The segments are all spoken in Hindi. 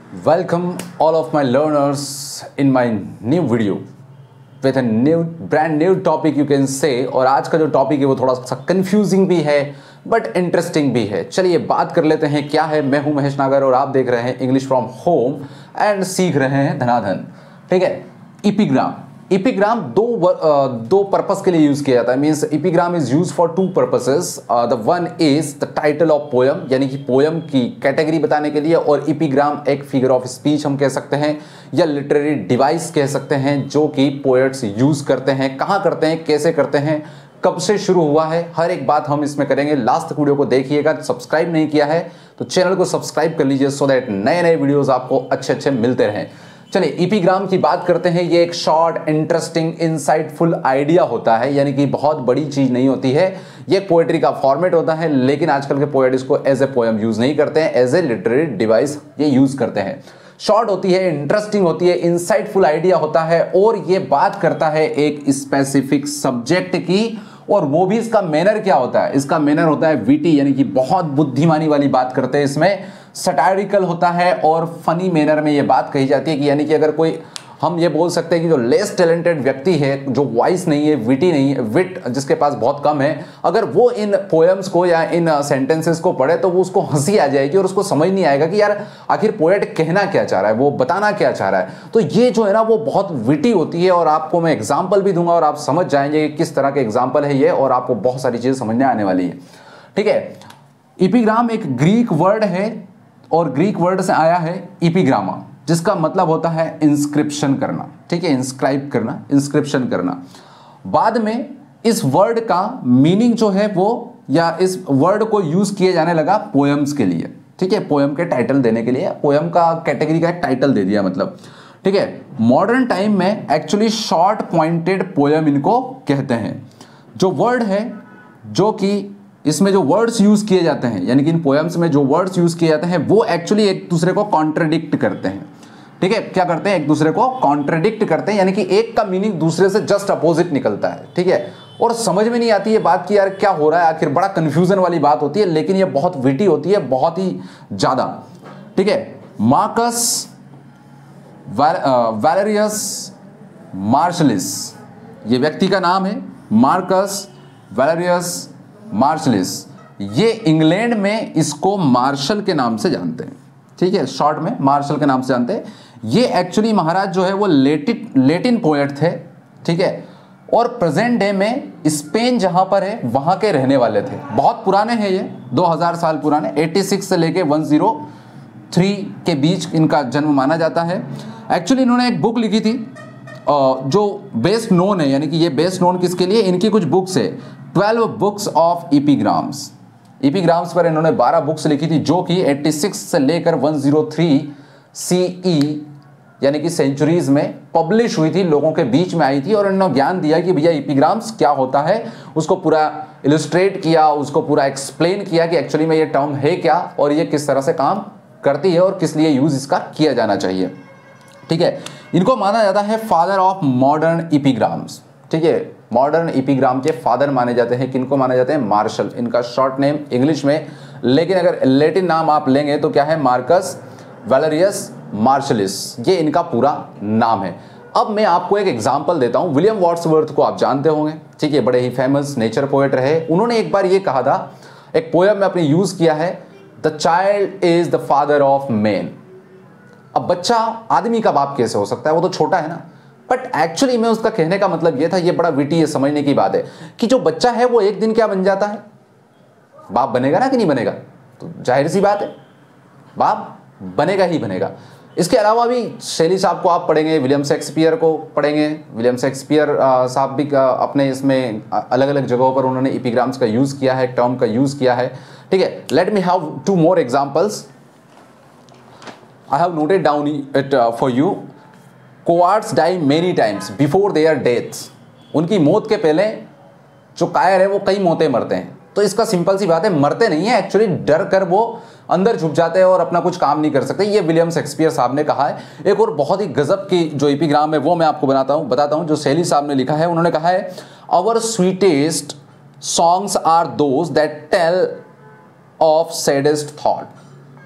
Welcome all of my learners in my new video with a new brand new topic you can say। और आज का जो टॉपिक है वो थोड़ा सा कंफ्यूजिंग भी है बट इंटरेस्टिंग भी है। चलिए बात कर लेते हैं क्या है। मैं हूं महेश नागर और आप देख रहे हैं इंग्लिश फ्रॉम होम एंड सीख रहे हैं धनाधन। ठीक है, इपिग्राम। इपिग्राम दो पर्पस के लिए यूज किया जाता है। Means epigram is use for two purposes. The one is the title of poem, यानी कि पोयम की कैटेगरी बताने के लिए, और इपिग्राम एक फिगर ऑफ स्पीच हम कह सकते हैं या लिटरेरी डिवाइस कह सकते हैं जो कि पोएट्स यूज करते हैं। कहाँ करते हैं, कैसे करते हैं, कब से शुरू हुआ है, हर एक बात हम इसमें करेंगे। लास्ट तक वीडियो को देखिएगा। सब्सक्राइब नहीं किया है तो चैनल को सब्सक्राइब कर लीजिए सो दैट नए नए वीडियोस आपको अच्छे अच्छे मिलते रहें। चलिए इपिग्राम की बात करते हैं। ये एक शॉर्ट, इंटरेस्टिंग, इंसाइटफुल आइडिया होता है, यानी कि बहुत बड़ी चीज नहीं होती है। ये पोएट्री का फॉर्मेट होता है, लेकिन आजकल के पोएट इसको एज ए पोएम यूज नहीं करते हैं, एज ए लिटरेरी डिवाइस ये यूज करते हैं। शॉर्ट होती है, इंटरेस्टिंग होती है, इंसाइटफुल आइडिया होता है, और ये बात करता है एक स्पेसिफिक सब्जेक्ट की। और वो भी इसका मैनर क्या होता है, इसका मैनर होता है विटी, यानी कि बहुत बुद्धिमानी वाली बात करते हैं इसमें। सटायरिकल होता है और फनी मैनर में ये बात कही जाती है कि यानी कि अगर कोई, हम ये बोल सकते हैं कि जो लेस टैलेंटेड व्यक्ति है, जो वॉइस नहीं है, विटी नहीं है, विट जिसके पास बहुत कम है, अगर वो इन पोएम्स को या इन सेंटेंसेस को पढ़े तो वो उसको हंसी आ जाएगी और उसको समझ नहीं आएगा कि यार आखिर पोएट कहना क्या चाह रहा है, वो बताना क्या चाह रहा है। तो ये जो है ना वो बहुत विटी होती है, और आपको मैं एग्जाम्पल भी दूंगा और आप समझ जाएंगे कि किस तरह के एग्जाम्पल है ये, और आपको बहुत सारी चीज़ें समझने आने वाली है। ठीक है, इपिग्राम एक ग्रीक वर्ड है और ग्रीक वर्ड से आया है इपिग्रामा, जिसका मतलब होता है इंस्क्रिप्शन करना। ठीक है, इंस्क्राइब करना, इंस्क्रिप्शन करना। बाद में इस वर्ड का मीनिंग जो है वो, या इस वर्ड को यूज किए जाने लगा पोएम्स के लिए। ठीक है, पोएम के टाइटल देने के लिए, पोएम का कैटेगरी का एक टाइटल दे दिया मतलब। ठीक है, मॉडर्न टाइम में एक्चुअली शॉर्ट पॉइंटेड पोएम इनको कहते हैं। जो वर्ड है, जो कि इसमें जो वर्ड्स यूज किए जाते हैं, यानी कि इन पोएम्स में जो वर्ड्स यूज किए जाते हैं वो एक्चुअली एक दूसरे को कॉन्ट्रडिक्ट करते हैं। ठीक है, क्या करते हैं, एक दूसरे को कॉन्ट्रडिक्ट करते हैं, यानी कि एक का मीनिंग दूसरे से जस्ट अपोजिट निकलता है। ठीक है, और समझ में नहीं आती ये बात कि यार क्या हो रहा है, आखिर बड़ा कंफ्यूजन वाली बात होती है, लेकिन ये बहुत विटी होती है, बहुत ही ज्यादा। ठीक है, मार्कस वैलेरियस मार्शलिस, ये व्यक्ति का नाम है, मार्कस वैलेरियस मार्शलिस। ये इंग्लैंड में इसको मार्शल के नाम से जानते हैं। ठीक है, शॉर्ट में मार्शल के नाम से जानते हैं। ये एक्चुअली महाराज जो है वो लेटिन पोएट थे। ठीक है, और प्रेजेंट डे में स्पेन जहां पर है वहां के रहने वाले थे। बहुत पुराने हैं ये, 2000 साल पुराने, 86 से लेके 103 के बीच इनका जन्म माना जाता है। एक्चुअली इन्होंने एक बुक लिखी थी जो बेस्ट नोन है, यानी कि ये बेस्ट नोन किसके लिए, इनकी कुछ बुक्स है, 12 बुक्स ऑफ इपिग्राम्स। इपिग्राम्स पर इन्होंने 12 बुक्स लिखी थी, जो कि 86 से लेकर 103 CE यानी कि सेंचुरीज में पब्लिश हुई थी, लोगों के बीच में आई थी, और इन्होंने ज्ञान दिया कि भैया इपिग्राम्स क्या होता है, उसको पूरा इलस्ट्रेट किया, उसको पूरा एक्सप्लेन किया कि एक्चुअली में ये टर्म है क्या और ये किस तरह से काम करती है और किस लिए यूज इसका किया जाना चाहिए। ठीक है, इनको माना जाता है फादर ऑफ मॉडर्न इपिग्राम्स। ठीक है, मॉडर्न इपिग्राम के फादर माने जाते हैं। किनको माने जाते हैं, मार्शल, इनका शॉर्ट नेम इंग्लिश में, लेकिन अगर लैटिन नाम आप लेंगे तो क्या है, मार्कस वैलेरियस मार्शलिस, ये इनका पूरा नाम है। अब मैं आपको एक एग्जांपल देता हूं। विलियम वर्ड्सवर्थ को आप जानते होंगे। ठीक है, बड़े ही फेमस नेचर पोएट रहे। उन्होंने एक बार ये कहा था, एक पोएम में अपने यूज किया है, the child is the father of man. अब बच्चा आदमी का बाप कैसे हो सकता है, वो तो छोटा है ना। बट एक्चुअली में उसका कहने का मतलब ये था, ये बड़ा विटी, ये समझने की बात है कि जो बच्चा है वो एक दिन क्या बन जाता है, बाप बनेगा ना कि नहीं बनेगा। तो जाहिर सी बात है बाप बनेगा ही बनेगा। इसके अलावा भी शेली साहब को आप पढ़ेंगे, विलियम शेक्सपियर को पढ़ेंगे। विलियम शेक्सपियर साहब भी अपने इसमें अलग अलग जगहों पर उन्होंने इपिग्राम्स का यूज किया है, टर्म का यूज किया है। ठीक है, let me have 2 more examples. I have noted down it for you. Cowards die many times before their deaths. उनकी मौत के पहले जो कायर है वो कई मौतें मरते हैं। तो इसका सिंपल सी बात है, मरते नहीं है, एक्चुअली डर कर वो अंदर झुक जाते हैं और अपना कुछ काम नहीं कर सकते। ये विलियम शेक्सपियर साहब ने कहा है। एक और बहुत ही गजब की जो इपिग्राम है वो मैं आपको बताता हूं, जो शेली साहब ने लिखा है। उन्होंने कहा है, our sweetest songs are those that tell of saddest thought.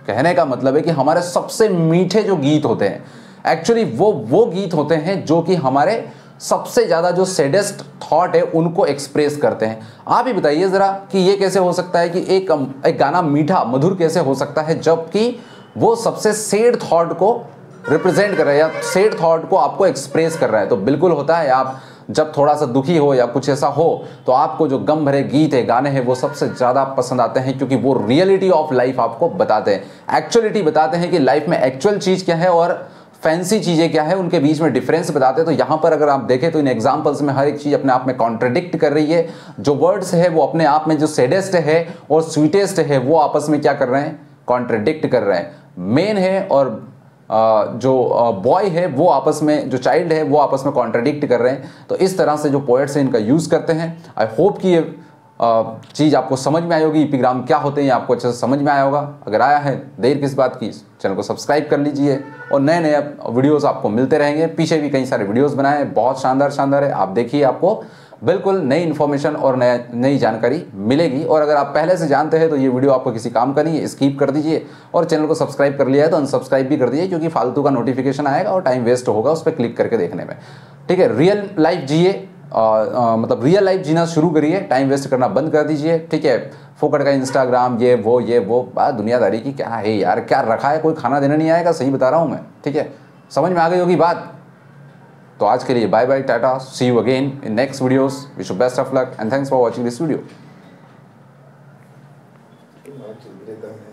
कहने का मतलब है कि हमारे सबसे मीठे जो गीत होते हैं एक्चुअली वो गीत होते हैं जो कि हमारे सबसे ज़्यादा जो सैडेस्ट थॉट है उनको एक्सप्रेस करते हैं। आप ही बताइए ज़रा कि ये कैसे हो सकता है कि एक गाना मीठा मधुर कैसे हो सकता है जबकि वो सबसे सैड थॉट को रिप्रेजेंट कर रहा है या सैड थॉट को आपको एक्सप्रेस कर रहा है। तो बिल्कुल होता है, आप जब थोड़ा सा दुखी हो या कुछ ऐसा हो तो आपको जो गम भरे गीत है, गाने हैं, वो सबसे ज़्यादा पसंद आते हैं क्योंकि वो रियलिटी ऑफ लाइफ आपको बताते हैं, एक्चुअलिटी बताते हैं कि लाइफ में एक्चुअल चीज़ क्या है और फैंसी चीज़ें क्या है, उनके बीच में डिफरेंस बताते हैं। तो यहाँ पर अगर आप देखें तो इन एग्जाम्पल्स में हर एक चीज़ अपने आप में कॉन्ट्रडिक्ट कर रही है। जो वर्ड्स है वो अपने आप में जो सैडेस्ट है और स्वीटेस्ट है वो आपस में क्या कर रहे हैं, कॉन्ट्रडिक्ट कर रहे हैं। मेन है और जो बॉय है वो आपस में, जो चाइल्ड है वो आपस में कॉन्ट्रडिक्ट कर रहे हैं। तो इस तरह से जो पोएट्स हैं इनका यूज़ करते हैं। आई होप कि ये चीज़ आपको समझ में आई होगी, एपिग्राम क्या होते हैं आपको अच्छे से समझ में आया होगा। अगर आया है देर किस बात की, चैनल को सब्सक्राइब कर लीजिए और नए नए वीडियोस आपको मिलते रहेंगे। पीछे भी कई सारे वीडियोस बनाए हैं, बहुत शानदार है, आप देखिए, आपको बिल्कुल नई इन्फॉर्मेशन और नई जानकारी मिलेगी। और अगर आप पहले से जानते हैं तो ये वीडियो आपको किसी काम का नहीं है, स्किप कर दीजिए। और चैनल को सब्सक्राइब कर लिया है तो अनसब्सक्राइब भी कर दीजिए क्योंकि फालतू का नोटिफिकेशन आएगा और टाइम वेस्ट होगा उस पर क्लिक करके देखने में। ठीक है, रियल लाइफ जिए, मतलब रियल लाइफ जीना शुरू करिए, टाइम वेस्ट करना बंद कर दीजिए। ठीक है, फोकट का इंस्टाग्राम ये वो बात दुनियादारी की क्या है यार, क्या रखा है, कोई खाना देना नहीं आएगा, सही बता रहा हूँ मैं। ठीक है, समझ में आ गई होगी बात। तो आज के लिए bye bye, tata, see you again in next videos, wish you best of luck and thanks for watching this video.